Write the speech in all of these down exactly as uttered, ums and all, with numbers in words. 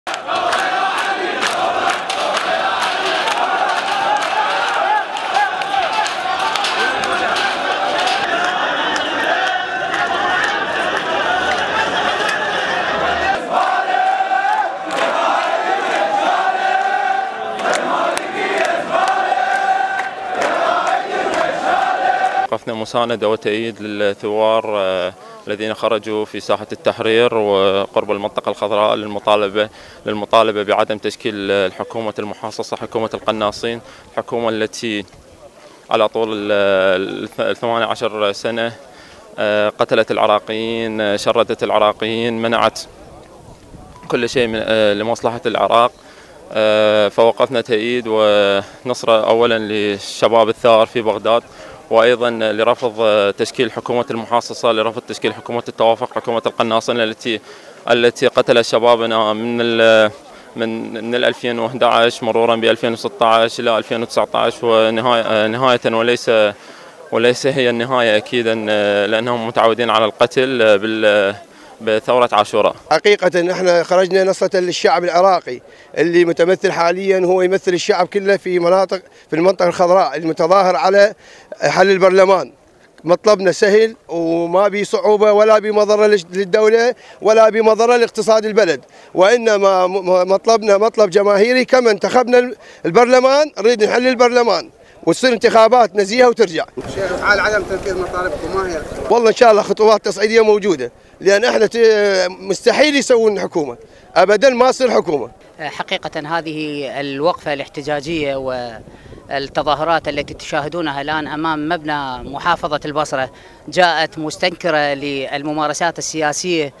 وقفنا مساندة وتأييد للثوار الذين خرجوا في ساحة التحرير وقرب المنطقة الخضراء للمطالبة للمطالبة بعدم تشكيل الحكومة المحاصصة، حكومة القناصين، الحكومة التي على طول الثمانية عشر سنة قتلت العراقيين، شردت العراقيين، منعت كل شيء لمصلحة العراق. فوقفنا تأييد ونصرة أولا للشباب الثار في بغداد، وأيضا لرفض تشكيل حكومة المحاصصة، لرفض تشكيل حكومة التوافق، حكومة القناصين التي التي قتلت شبابنا من من من ألفين وأحد عشر مرورا ب ألفين وستة عشر إلى ألفين وتسعة عشر ونهاية نهاية وليس وليس هي النهاية أكيدا، لأنهم متعودين على القتل بال بثورة عاشوراء. حقيقة احنا خرجنا نصرة للشعب العراقي اللي متمثل حاليا، هو يمثل الشعب كله في مناطق في المنطقة الخضراء، المتظاهر على حل البرلمان. مطلبنا سهل وما بي صعوبة ولا بي مضرة للدولة ولا بي مضرة لاقتصاد البلد، وإنما مطلبنا مطلب جماهيري. كما انتخبنا البرلمان نريد نحل البرلمان وتصير انتخابات نزيهة وترجع. شيخ، حال عدم تنفيذ مطالبكم ما هي؟ والله ان شاء الله خطوات تصعيديه موجوده، لان احنا مستحيل يسوون حكومه، ابدا ما تصير حكومه. حقيقه هذه الوقفه الاحتجاجيه والتظاهرات التي تشاهدونها الان امام مبنى محافظه البصره جاءت مستنكره للممارسات السياسيه،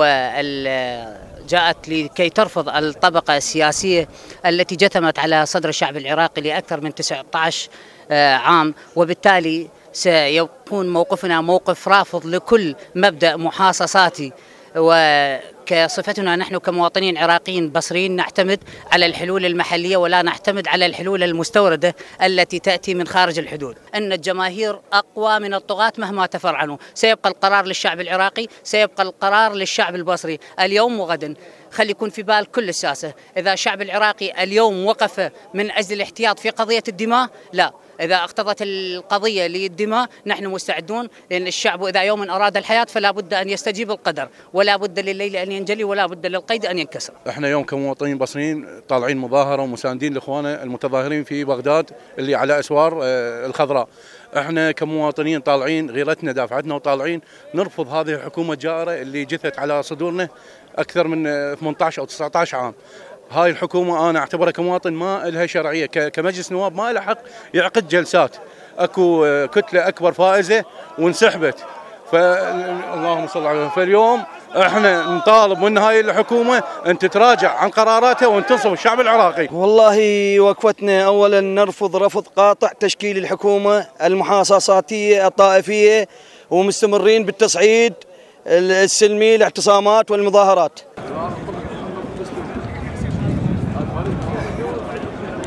وجاءت لكي ترفض الطبقه السياسيه التي جثمت على صدر الشعب العراقي لاكثر من تسعة عشر عام، وبالتالي سيكون موقفنا موقف رافض لكل مبدأ محاصصاتي. وكصفتنا نحن كمواطنين عراقيين بصريين نعتمد على الحلول المحلية ولا نعتمد على الحلول المستوردة التي تأتي من خارج الحدود. أن الجماهير أقوى من الطغاة مهما تفرعنوا، سيبقى القرار للشعب العراقي، سيبقى القرار للشعب البصري اليوم وغدا. خلي يكون في بال كل الساسة، إذا الشعب العراقي اليوم وقف من أجل الاحتياط في قضية الدماء، لا، إذا اقتضت القضية للدماء نحن مستعدون، لأن الشعب إذا يوم أراد الحياة فلا بد أن يستجيب القدر، ولا بد لليل أن ينجلي، ولا بد للقيد أن ينكسر. احنا يوم كمواطنين بصريين طالعين مظاهرة ومساندين لإخواننا المتظاهرين في بغداد اللي على أسوار الخضراء. احنا كمواطنين طالعين غيرتنا دافعتنا وطالعين نرفض هذه الحكومة الجائرة اللي جثت على صدورنا أكثر من ثمانية عشر أو تسعة عشر عام. هاي الحكومة أنا أعتبرها كمواطن ما لها شرعية، كمجلس نواب ما لها حق يعقد جلسات. أكو كتلة أكبر فائزة وانسحبت، فاللهم صل على. فاليوم احنا نطالب من هاي الحكومة أن تتراجع عن قراراتها وأن تنصف الشعب العراقي. والله وقفتنا أولا نرفض رفض قاطع تشكيل الحكومة المحاصصاتية الطائفية، ومستمرين بالتصعيد السلمي الاعتصامات والمظاهرات.